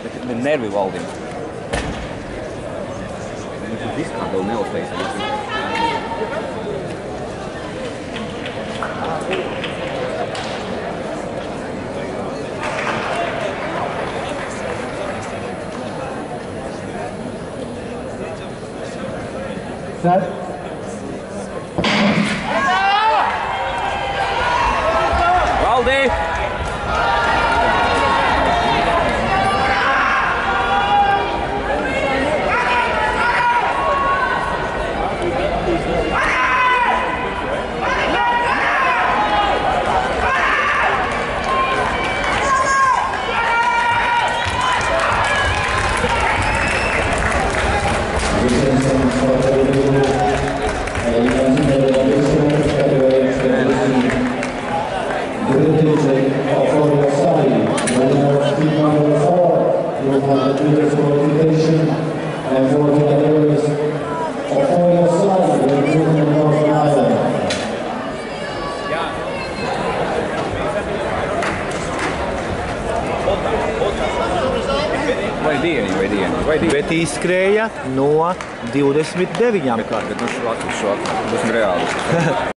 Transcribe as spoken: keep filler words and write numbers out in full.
Bet nervi valdīja. Viss kā tev neuzteicams. Set. Valdi! Vai dieni, vai dieni, vai dieni. Bet izskrēja no divdesmit deviņām. Kā, bet nu šo atveru, šo atveru. Tas ir reāli.